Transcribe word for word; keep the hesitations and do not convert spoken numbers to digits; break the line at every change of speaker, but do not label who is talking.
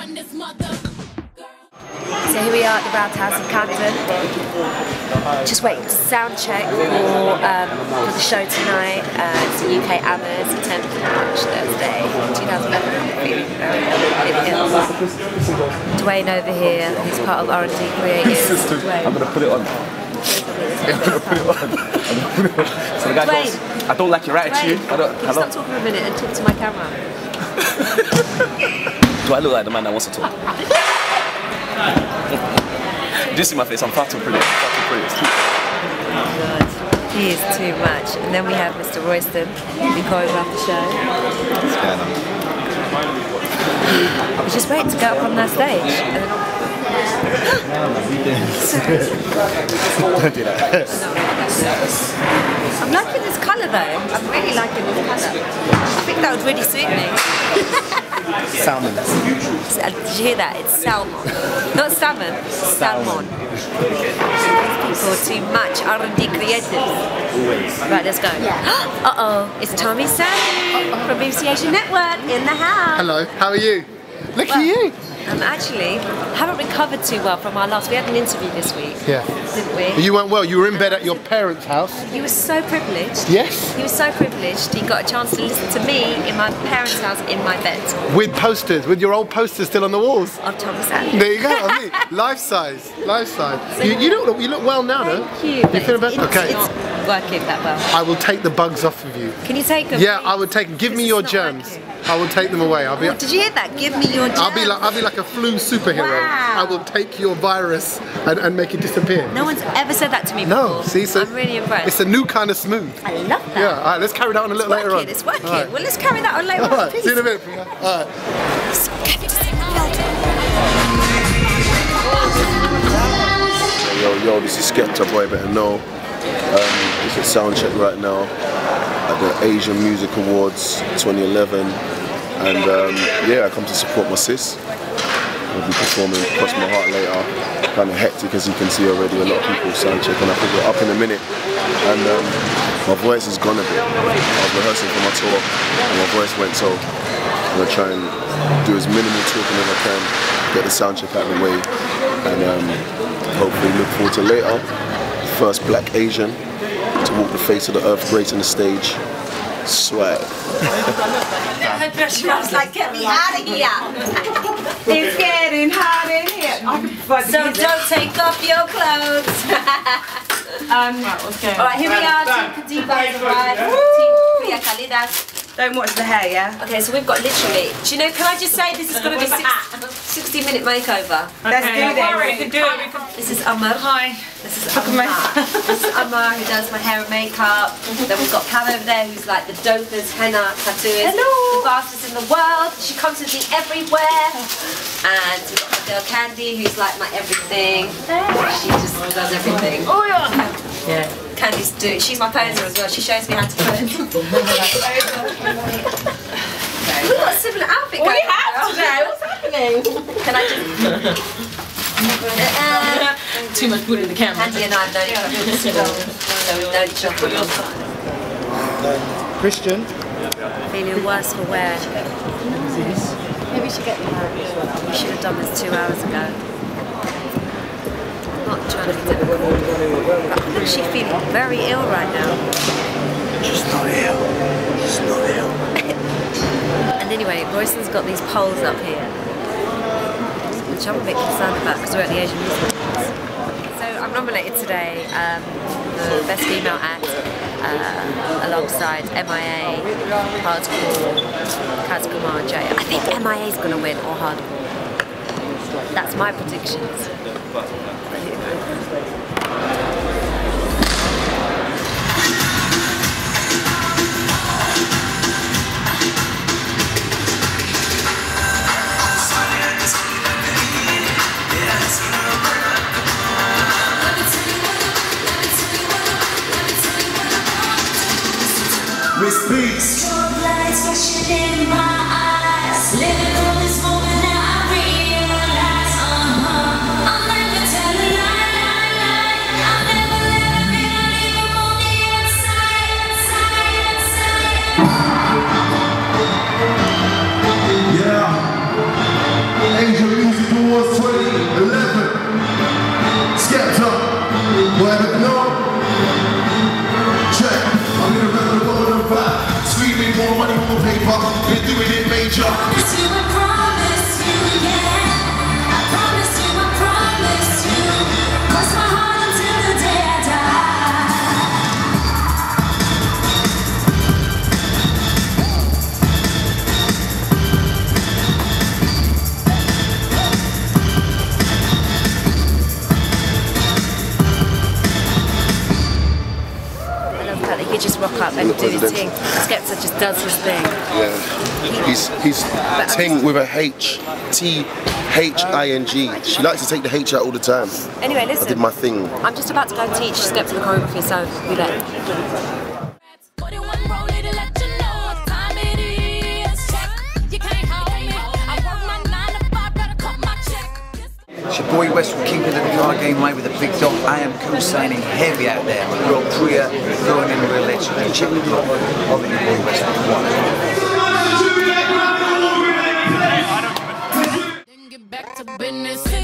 So here we are at the Roundhouse in Camden. Just waiting to sound check for, um, for the show tonight. Uh, it's the U K Ammers, tenth of March, Thursday, two thousand eleven. I'm feeling very ill. Dwayne over here, who's part of R and D Creative.
I'm gonna put it on. I'm gonna put it on. I'm gonna put it on. So the guy
Dwayne.
goes, I don't like your attitude.
Dwayne,
I don't,
can you
hello?
stop talking for a minute and talk to my camera?
Do I look like the man that wants to talk? Do you see my face? I'm far too pretty. I'm far too pretty. It's too
God, he is too much. And then we have Mister Royston, who choreographed the show.
What's going on?
We just wait to go up on that stage. And then
Don't do that.
I'm liking this colour though. I'm really liking this colour. I think that would really suit me.
Salmon.
Did you hear that? It's salmon. Not salmon, salmon. These people are too much R and D creatives. Right, let's go. Uh-oh, it's Tommy Sam from B B C Asian Network in the house.
Hello, how are you? Look
Well,
at you.
Um, actually, haven't recovered too well from our last. We had an interview this week.
Yeah.
Didn't we?
You weren't well, you were in bed at your parents' house.
He was so privileged.
Yes.
He was so privileged. He got a chance to listen to me in my parents' house in my bed
With posters, with your old posters still on the walls.
of Thomas Allen.
There you go, I mean, life size, life size. You, you, look, you look well now, though.
Thank you.
You
but
feeling
it's,
better?
it's,
Okay.
it's working that well.
I will take the bugs off of you.
Can you take them?
Yeah,
please?
I would take them. Give
This
me
is
your
not
germs.
working.
I will take them away. I'll be.
Oh, did you hear that? Give me your germs.
I'll be like I'll be like a flu superhero.
Wow.
I will take your virus and, and make it disappear.
No one's ever said that to me before.
No, see, so
I'm really impressed.
It's a new kind of smooth.
I love that.
Yeah, all right, let's carry that on a little
It's
later on.
working, it's working.
All right.
Well, let's carry that on later
All
on,
right,
please.
see you in a minute, Priya. All right.
Yo, yo, this is Skepta, boy, better know. Um, it's a soundcheck right now at the Asian Music Awards twenty eleven. And um, yeah, I come to support my sis. We'll be performing Cross My Heart later. Kind of hectic, as you can see already. A lot of people soundcheck, and I think we're up in a minute. And um, my voice is gone a bit. I was rehearsing for my tour, and my voice went, so I'm gonna try and do as minimal talking as I can, get the soundcheck out of the way, and um, hopefully look forward to later. First black Asian to walk the face of the earth gracing the stage. Swag.
I was like, get me out of here. It's getting hot in here. So don't take off your clothes. um, all right, here we are. Team Kadiva arrived. Team Priya Kalidas.
Don't watch the hair, yeah?
Okay, so we've got literally. Do you know? Can I just say this is going to be six, sixty minute makeover.
Let's do this.
We can do it. This is Amar. Hi. This is Amar. This is Amar who does my hair and makeup. Then we've got Pam over there who's like the dopest henna tattooist. Hello. The fastest in the world. She comes with me everywhere. And we've got my girl Candy who's like my everything. She just does everything. Oh yeah. Yeah. Candy's do. She's my poser as well. She shows me how to pose. We've got a similar outfit going on. We have today. What's happening? Can I just?
Too much put in the camera.
Andy and I have known each other for so long. So we've known each other for a long time.
Christian.
Feeling worse for wear. Maybe we should get the marriage. We should have done this two hours ago. Not trying to be difficult. But I'm actually feeling very ill right now.
She's not ill. She's not ill.
And anyway, Royston's got these poles up here, which I'm a bit concerned about because we're at the Asian Music Awards. So I'm nominated today um, for Best Female Act uh, alongside M I A, Hardcore, Kaz Kumar and Jaya. I think M I A is going to win, or Hardcore. That's my predictions.
Miss Beats. Strobe lights flashing in my eyes. Living on this moment now, I realize, uh-huh, I'll never tell a lie, lie, lie. I'll
about them
In the
doing his thing.
presidential.
Skepta just does his thing.
Yeah. He's he's ting with a H. T H I N G. She likes to take the H out all the time.
Anyway, listen.
I did my thing.
I'm just about to go and teach Skepta the choreography, so we let.
It's your boy West from Kingpin of the Card Game, mate, with a big dog. I am cool signing heavy out there. We've got Priya going in with a legend. Check the blog of your boy West from one.
Get back to business.